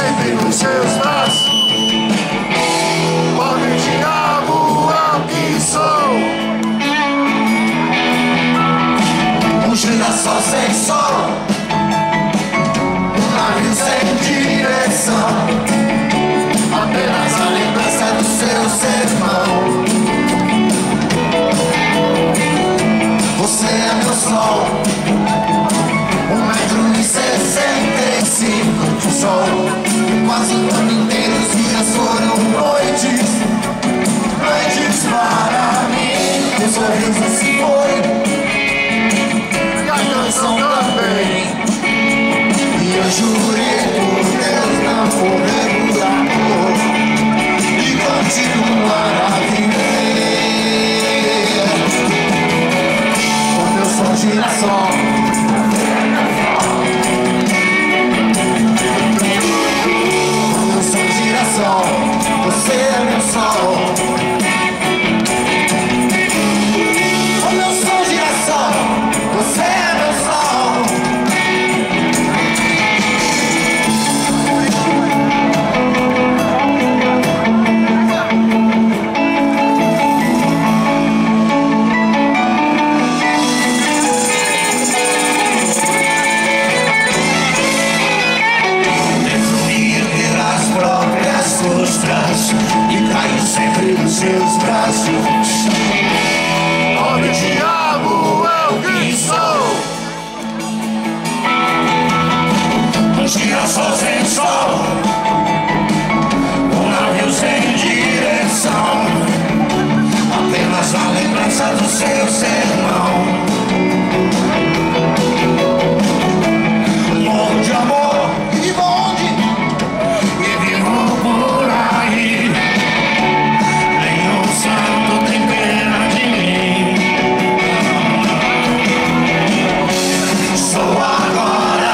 sempre nos seus braços. Pobre diabo é o que sou. Um girassol sem sol, um navio sem direção, apenas a lembrança do seu sermão. Você é meu sol, 1,65 m de sol. Quase o ano inteiro os dias foram noites, noites para mim. O sorriso se foi e a canção também. E eu jurei por Deus não morrer por amor e continuar a viver. Porque eu sou girassol. Eu sou girassol, você é meu sol. Como eu sou girassol, você é meu sol. E caio sempre nos seus braços. Pobre diabo é o que sou. Um girassol sem sol, um navio sem direção, apenas a lembrança do seu sermão. Morro de amor e de bonde, e vivo por aí. Nenhum santo tem pena de mim. Sou agora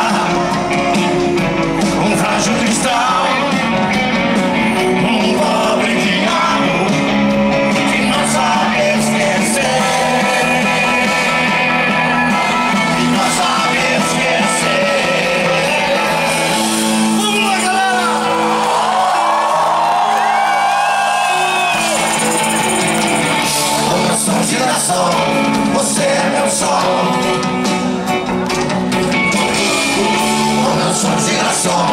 um frágil cristal, um pobre diabo que não sabe esquecer, que não sabe esquecer. Vamos lá, galera! Eu sou girassol, você é meu sol. Eu sou girassol,